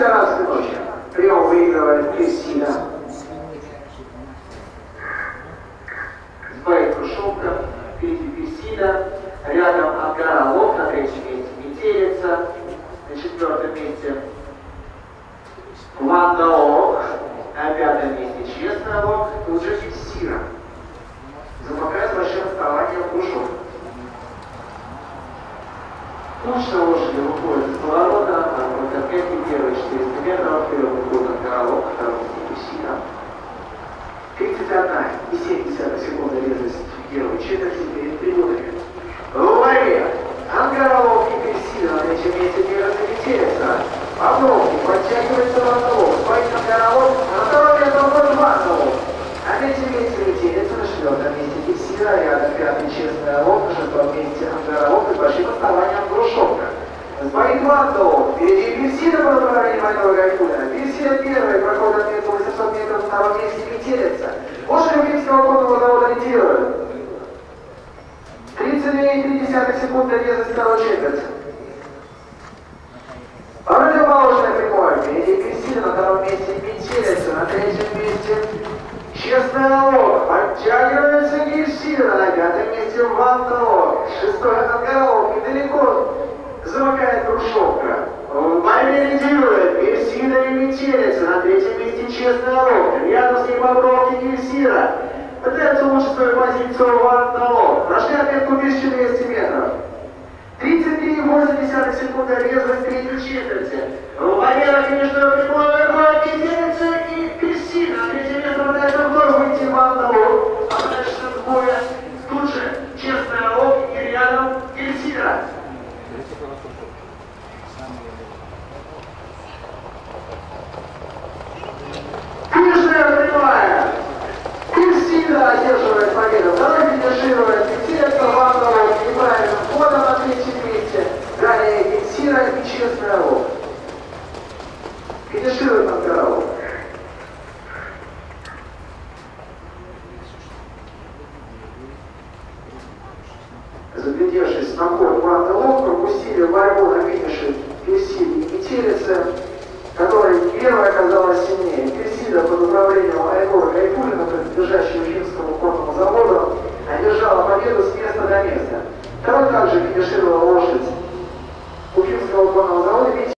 после арабской ночи. Прием выигрывает Кристина. Сбоит Крушовка, впереди Кристина. Рядом Ангара Лок, на третьем месте Метелица. На четвертом месте Ванда Лок. На пятом месте Честная Лок. Тут же Фиксира. Замыкает с большим отставанием Крушовка. Точно лошади выходит из поворота, вот эти первые 400 метров, вперед выходит Ангара Лок, второй месте Фиксира. 31,7 секунды резвость первой четверти перед трибунами. В борьбе Ангара Лок и Фиксира, на третьем месте держится Метелица. Попробуй, подтягивается Ванда Лок, споит Ангара Лок, на втором месте выходит Ванда Лок. На третьем месте Метелица, на четвертом месте Фиксира, рядом пятый Честная Лок, на шестом месте Ангара Лок и с большим отставанием Крушовка. Сбоит Ванда Лок, впереди Фиксира по направлению Майкова Гайфулина. Фиксира первый, проходит отметку 800 метров, на втором месте Метелица. Лошадь Уфимского конного завода лидирует. 32,3 секунды резвость второй четверти. Противоположная прямой. Впереди Кристина, на втором месте Метелица, на третьем месте Честная Лок. Подтягивается Кристина, на пятом месте Ванда Лок. Шестой Ангара Лок, недалеко замыкает Крушовка. В борьбе лидирует Кристина и Метелица, на третьем месте Честная Лок. Рядом с ней Бобровки Кристина. Пытается улучшить свою позицию Ванда Лок. Прошли отметку 1200 метров. 33,8 секунды резвость третьей четверти. В борьбе на финишную прямую выходит Метелица и Кристина. На третье место пытается вновь выйти Ванда Лок. А дальше с боя тут же Честная Лок и рядом Кристина. Финишная прямая. Кристина одерживает победу. Второй финиширует Метелица, Ванда Лок неправильным ходом на третьем месте. Далее Кристина и Честная Лок. Финиширует Ангара Лок. Заглядевшись на ход Ванда Лок, пропустили борьбу на финише Кристина и Метелица, которая первая оказалась сильнее. Кристина под управлением Айгора Гайфулина, принадлежащего